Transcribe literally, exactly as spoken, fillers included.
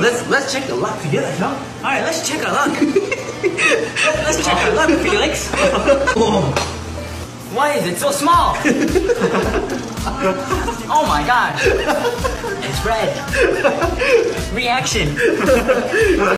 let's let's check the luck together, you know? Alright, let's check our luck. Let's check our luck, Felix. Oh. Why is it so small? Oh my god. It's red. Reaction.